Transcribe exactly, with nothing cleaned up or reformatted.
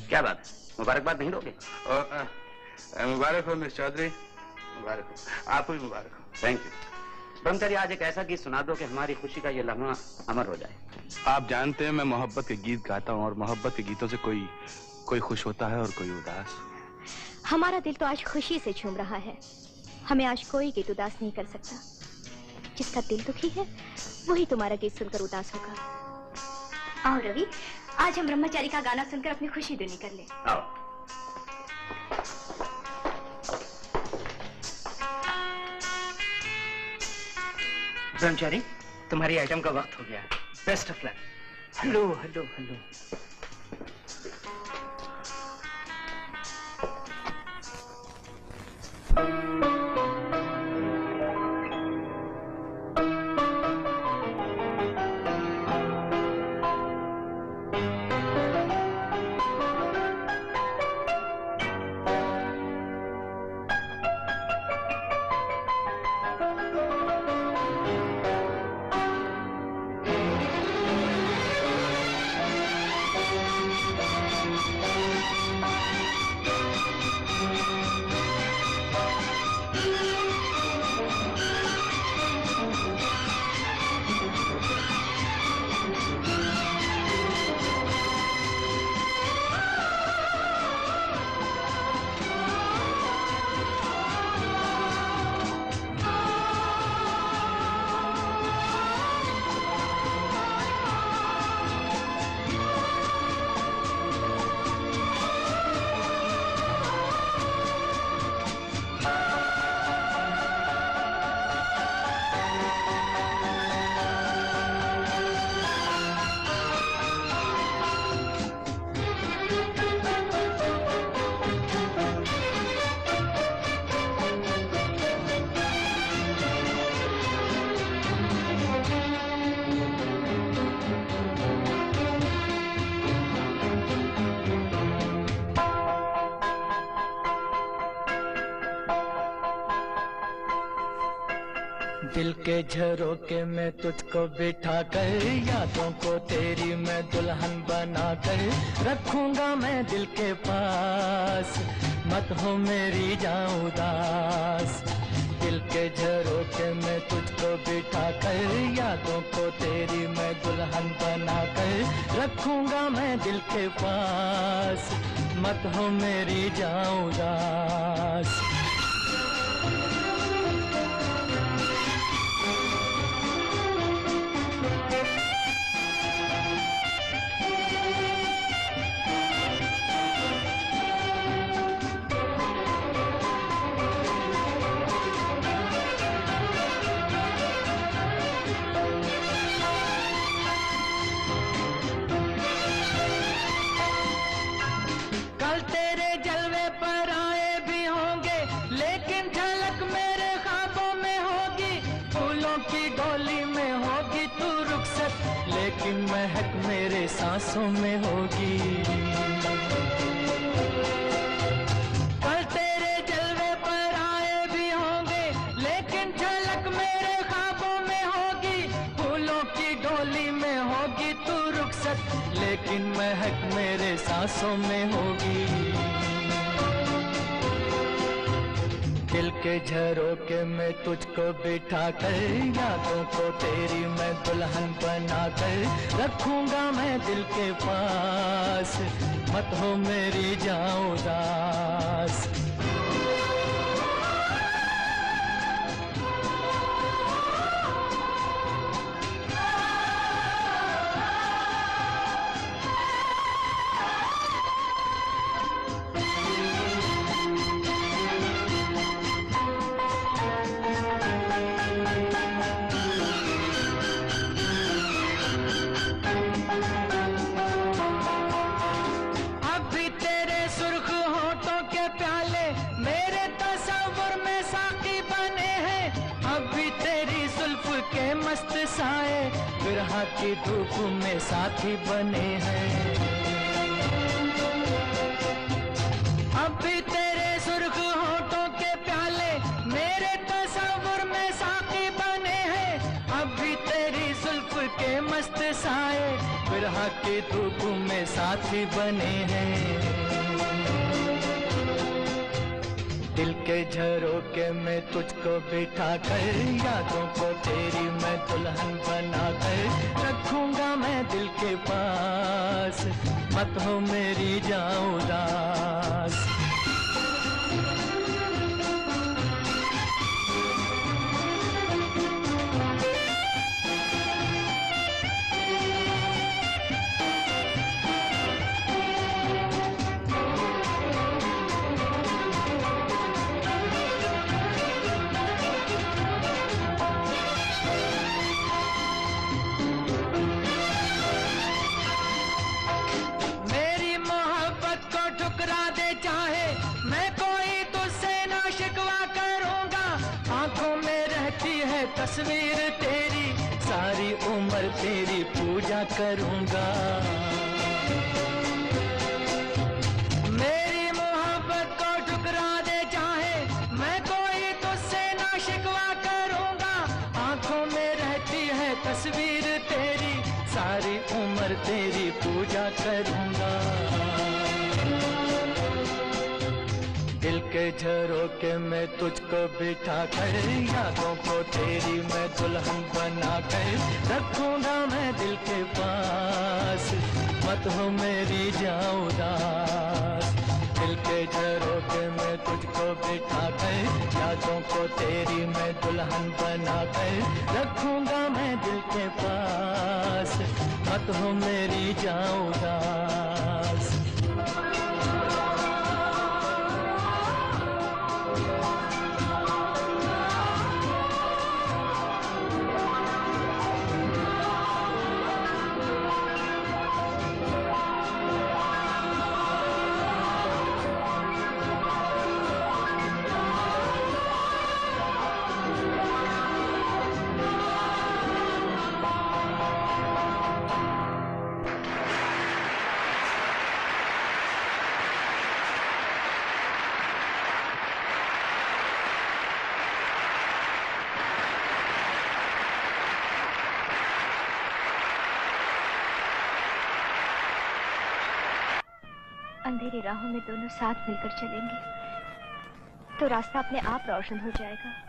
क्या बात है, मुबारकबाद नहीं दोगे? मुबारक हो मिस चौधरी, मुबारक हो। आपको भी मुबारक हो। Thank you. ब्रह्मचारी, आज एक ऐसा गीत सुना दो कि हमारी खुशी का ये लम्हा अमर हो जाए। आप जानते हैं मैं मोहब्बत के गीत गाता हूँ और मोहब्बत के गीतों से कोई कोई खुश होता है और कोई उदास। हमारा दिल तो आज खुशी से झूम रहा है, हमें आज कोई गीत उदास नहीं कर सकता। जिसका दिल दुखी है वही तुम्हारा गीत सुनकर उदास होगा। आओ रवि, आज हम ब्रह्मचारी का गाना सुनकर अपनी खुशी दूनी कर ले। आओ। ब्रह्मचारी, तुम्हारी आइटम का वक्त हो गया। Best of luck. Hello hello hello. दिल के झरोके में तुझको बिठा कर, यादों को तेरी मैं दुल्हन बना कर रखूंगा मैं दिल के पास, मत हो मेरी जाऊं उदास। दिल के झरोके में तुझको बिठा कर, यादों को तेरी मैं दुल्हन बना कर रखूंगा मैं दिल के पास, मत हो मेरी जाऊं उदास। महक मेरे सांसों में होगी, कल तेरे जलवे पर आए भी होंगे, लेकिन झलक मेरे ख्वाबों में होगी। फूलों की डोली में होगी तू रुखसत, लेकिन महक मेरे सांसों में होगी। दिल के झरोके में तुझको बिठा कर, यादों को तेरी मैं दुल्हन बना कर रखूंगा मैं दिल के पास, मत हो मेरी जाऊं उदास। बिरहा की धूप में साथी बने हैं, अब भी तेरे सुर्ख होठों के प्याले मेरे तस्वुर में साथी बने हैं। अब भी तेरी जुल्फ के मस्त साए बिरहा के धूप में साथी बने हैं। दिल के झरोके में तुझको बिठा कर यादों को तेरी मैं दुल्हन बना कर रखूंगा मैं दिल के पास, मत हो मेरी जाऊं उदास। तस्वीर तेरी सारी उम्र तेरी पूजा करूंगा। मेरी मोहब्बत को ठुकरा दे चाहे मैं कोई तुझसे ना शिकवा करूंगा। आंखों में रहती है तस्वीर तेरी सारी उम्र तेरी पूजा करूंगा। दिल के झरोके में तुझको बिठा कर यादों को तेरी मैं दुल्हन बना कर रखूंगा मैं दिल के पास, मत हो मेरी जाऊं उदास। दिल के झरोके में तुझको बिठा कर यादों को तेरी मैं दुल्हन बना कर रखूंगा मैं दिल के पास, मत हो मेरी जाऊं उदास। अंधेरी राहों में दोनों साथ मिलकर चलेंगे तो रास्ता अपने आप रोशन हो जाएगा।